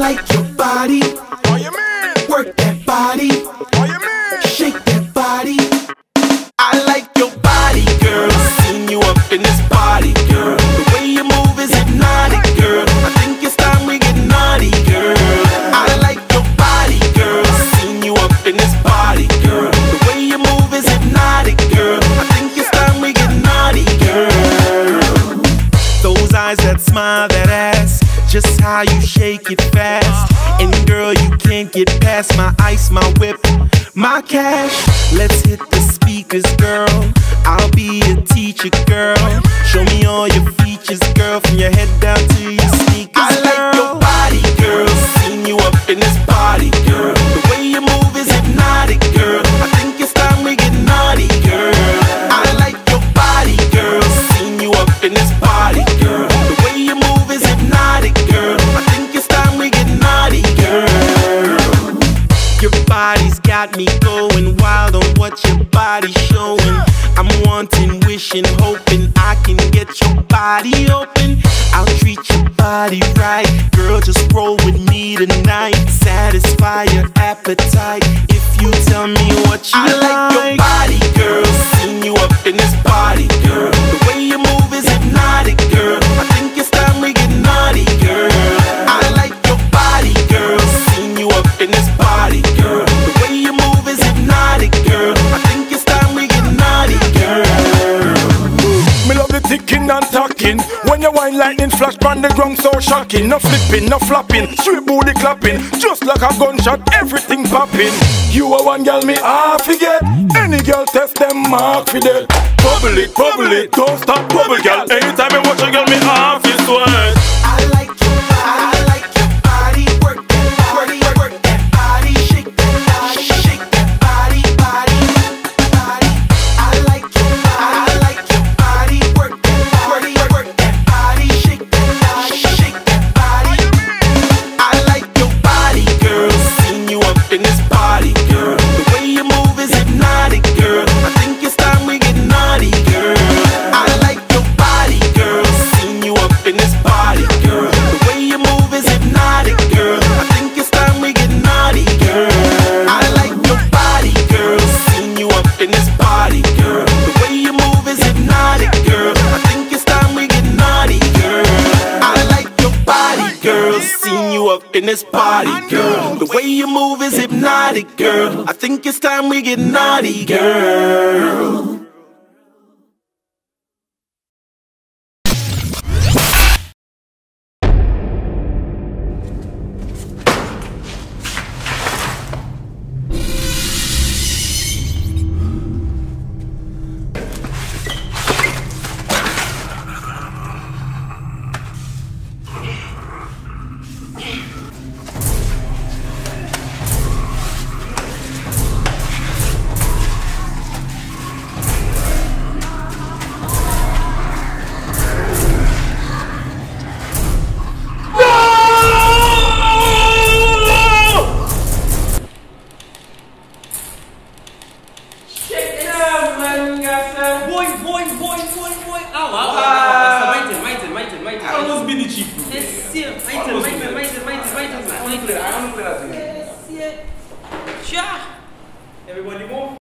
like your body. What you mean? Work that body. What you mean? Shake that body. I like your body, girl. Seen you up in this party, girl. The way you move is hypnotic, girl. I think it's time we get naughty, girl. I like your body, girl. Seen you up in this party, girl. The way you move is hypnotic, girl. I think it's time we get naughty, girl. Those eyes, that smile, that ass, just how you shake it fast. And girl, you can't get past my ice, my whip, my cash. Let's hit the speakers, girl. I'll be a teacher, girl. Show me all your features, girl, from your head down to your sneakers, I like your body, girl. Seen you up in this party, girl. The way you move is hypnotic, girl. I think it's time we get naughty, girl. I like your body, girl. Seen you up in this party, girl. The way you move is hypnotic, girl. I think it's time we get naughty, girl. Your body's got me going wild on what your body's showing. I'm wanting, wishing, hoping I can get your body open. I'll treat your body right, girl, just roll with me tonight. Satisfy your appetite if you tell me what you like. I like your body, girl. Seen you up in this party, girl. The way you move is hypnotic, girl. I think it's time we get naughty, girl. I like your body, girl. Seen you up in this party, girl. The way you move is hypnotic, girl. I think it's time we get naughty, girl. Me love the ticking and talking. When you whine lightning flash on the ground so shocking. No flipping, no flopping, straight booty clapping. Just like a gunshot, everything popping. You are one girl me half forget. Any girl test them mark for that. Bubble it, don't stop bubble girl. Anytime I watch a girl me half is sweat. I like your body, work that body, work that body, shake that body, shake that body, body. I like your body, work that body, work that body, shake that body. I like your body, girl. Seen you up in this party, girl. The way you move is hypnotic, girl. I think it's time we get naughty, girl. I like your body, girl. Seen you up in this party, girl. The way you move is hypnotic, girl. I think it's time we get naughty, girl. I like your body, girl. Seen you up in this party, girl. The way you move is hypnotic, girl. I think it's time we get naughty, girl. I like your body, girl. Seen you up in this party, girl. The way you move is hypnotic, girl. I think it's time we get naughty, girl. Everybody move.